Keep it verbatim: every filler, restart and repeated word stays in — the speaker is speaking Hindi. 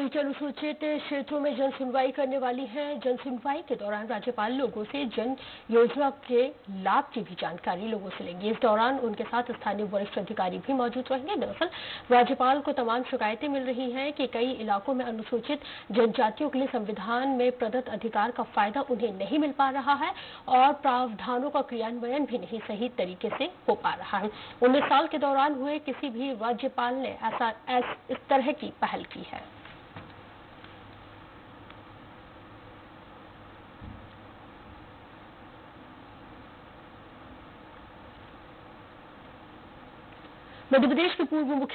बीच अनुसूचित क्षेत्रों में जन सुनवाई करने वाली है। जन सुनवाई के दौरान राज्यपाल लोगों से जन योजना के लाभ की भी जानकारी लोगों से लेंगे। इस दौरान उनके साथ स्थानीय वरिष्ठ अधिकारी भी मौजूद रहेंगे। दरअसल राज्यपाल को तमाम शिकायतें मिल रही हैं कि कई इलाकों में अनुसूचित जनजातियों के लिए संविधान में प्रदत्त अधिकार का फायदा उन्हें नहीं मिल पा रहा है और प्रावधानों का क्रियान्वयन भी नहीं सही तरीके से हो पा रहा है। उन्नीस साल के दौरान हुए किसी भी राज्यपाल ने ऐसा इस तरह की पहल की है। मध्य प्रदेश के पूर्व मुख्य